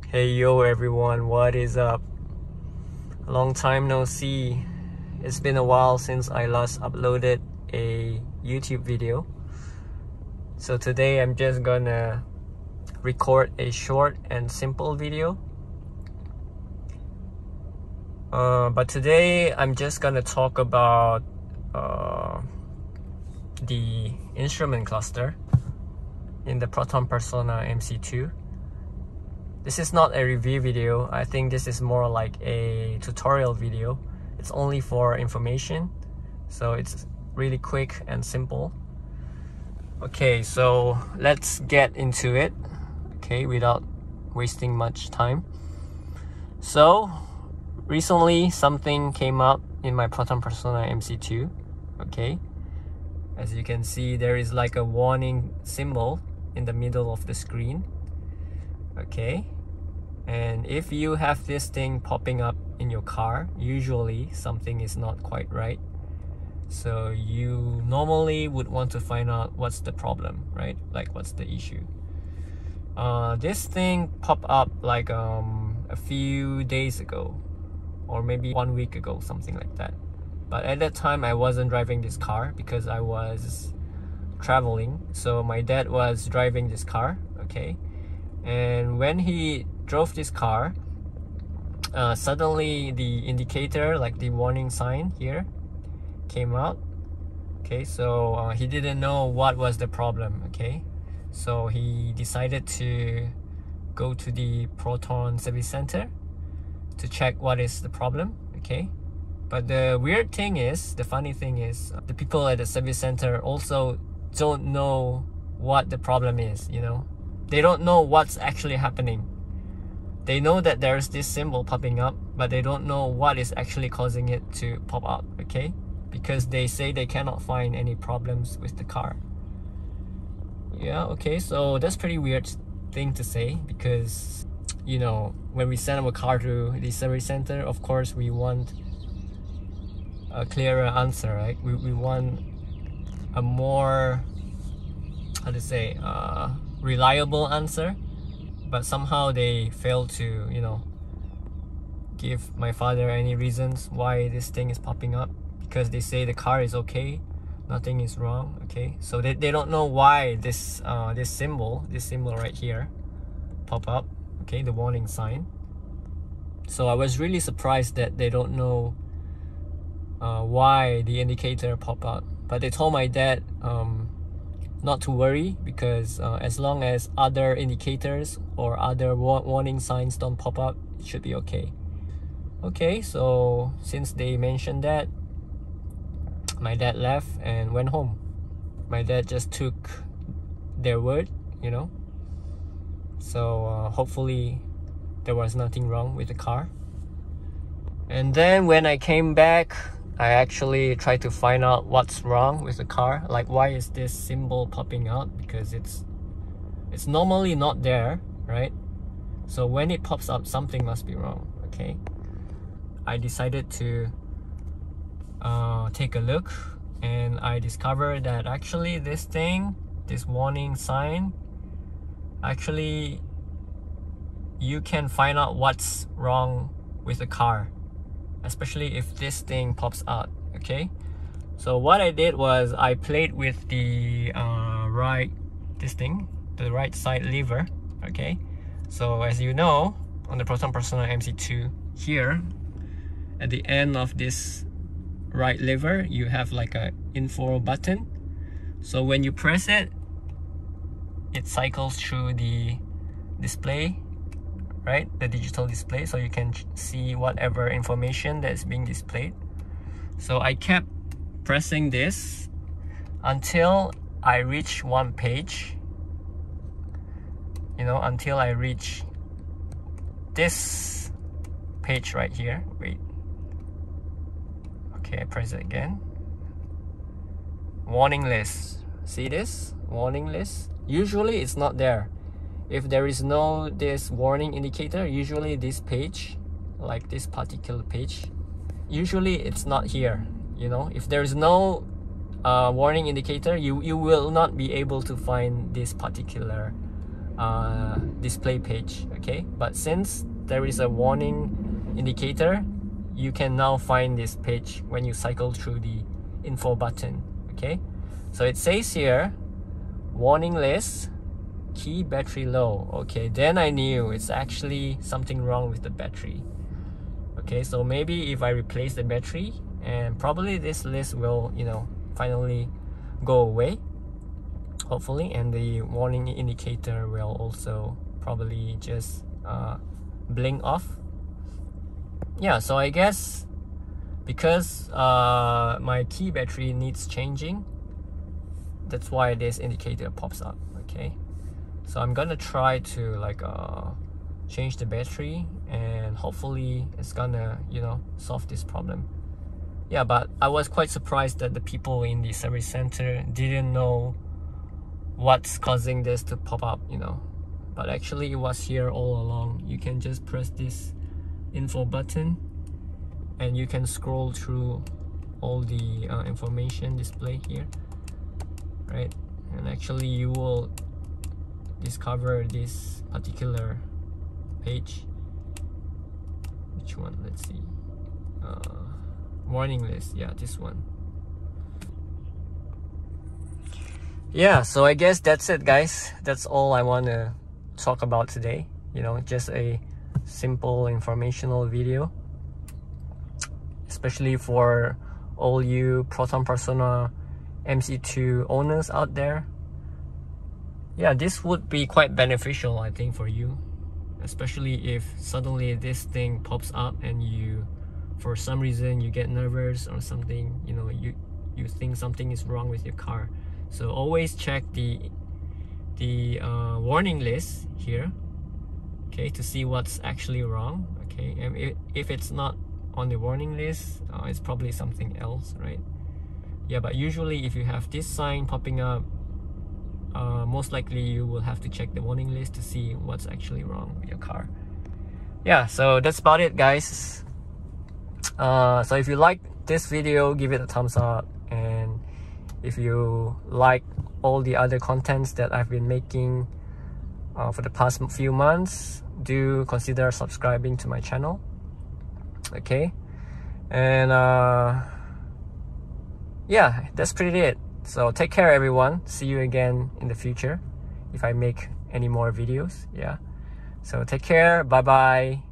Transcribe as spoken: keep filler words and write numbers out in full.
Hey yo everyone, what is up? Long time no see. It's been a while since I last uploaded a YouTube video. So today I'm just gonna record a short and simple video. Uh, but today I'm just gonna talk about uh, the instrument cluster in the Proton Persona M C two. This is not a review video. I think this is more like a tutorial video. It's only for information, so it's really quick and simple. Okay, so let's get into it, okay, without wasting much time. So recently something came up in my Proton Persona M C two. Okay, as you can see, there is like a warning symbol in the middle of the screen. Okay, and if you have this thing popping up in your car, usually something is not quite right. So you normally would want to find out what's the problem, right? Like what's the issue. Uh, this thing popped up like um, a few days ago, or maybe one week ago, something like that. But at that time I wasn't driving this car because I was traveling. So my dad was driving this car, okay? And when he drove this car, uh, suddenly the indicator, like the warning sign here, came out. Okay, so uh, he didn't know what was the problem. Okay, so he decided to go to the Proton service center to check what is the problem. Okay, but the weird thing is, the funny thing is, the people at the service center also don't know what the problem is, you know. They don't know what's actually happening. They know that there's this symbol popping up, but they don't know what is actually causing it to pop up, okay? Because they say they cannot find any problems with the car. Yeah, okay, so that's pretty weird thing to say, because, you know, when we send our car to the service center, of course we want a clearer answer, right? We, we want a more, how to say, uh, reliable answer, but somehow they fail to, you know, give my father any reasons why this thing is popping up, because they say the car is okay, nothing is wrong. Okay, so they, they don't know why this uh this symbol this symbol right here pop up, okay, the warning sign. So I was really surprised that they don't know uh why the indicator pop up, but they told my dad um not to worry, because uh, as long as other indicators or other wa warning signs don't pop up, it should be okay. Okay, so since they mentioned that, my dad left and went home. My dad just took their word, you know. So uh, hopefully there was nothing wrong with the car. And then when I came back, I actually tried to find out what's wrong with the car. Like, why is this symbol popping out? Because it's it's normally not there, right? So when it pops up, something must be wrong. Okay, I decided to uh, take a look, and I discovered that actually this thing, this warning sign, actually you can find out what's wrong with the car, especially if this thing pops out. Okay, so what I did was I played with the uh, right this thing the right side lever. Okay, so as you know, on the Proton Persona M C two, here at the end of this right lever you have like a info button. So when you press it, it cycles through the display, right, the digital display, so you can see whatever information that's being displayed. So I kept pressing this until I reach one page, you know, until I reach this page right here. Wait, okay, I press it again. Warning list. See this warning list? Usually it's not there. If there is no this warning indicator, usually this page, like this particular page, usually it's not here. You know, if there is no uh, warning indicator, you you will not be able to find this particular uh, display page. Okay, but since there is a warning indicator, you can now find this page when you cycle through the info button. Okay, so it says here warning list, key battery low. Okay, then I knew it's actually something wrong with the battery. Okay, so maybe if I replace the battery, and probably this list will, you know, finally go away, hopefully, and the warning indicator will also probably just uh, blink off. Yeah, so I guess because uh, my key battery needs changing, that's why this indicator pops up. Okay, so I'm gonna try to like uh, change the battery, and hopefully it's gonna, you know, solve this problem. Yeah, but I was quite surprised that the people in the service center didn't know what's causing this to pop up, you know. But actually it was here all along. You can just press this info button and you can scroll through all the uh, information display here, right? And actually you will discover this particular page. Which one? Let's see. Uh, warning list. Yeah, this one. Yeah, so I guess that's it, guys. That's all I want to talk about today. You know, just a simple informational video, especially for all you Proton Persona M C two owners out there. Yeah, this would be quite beneficial, I think, for you, especially if suddenly this thing pops up and you, for some reason, you get nervous or something, you know, you you think something is wrong with your car. So always check the the uh, warning list here, okay, to see what's actually wrong. Okay, and if, if it's not on the warning list, uh, it's probably something else, right? Yeah, but usually if you have this sign popping up, uh, most likely you will have to check the warning list to see what's actually wrong with your car. Yeah, so that's about it, guys. Uh, so if you like this video, give it a thumbs up, and if you like all the other contents that I've been making uh, for the past few months, do consider subscribing to my channel. Okay, and uh, yeah, that's pretty it. So take care, everyone. See you again in the future if I make any more videos. Yeah, so take care. Bye bye.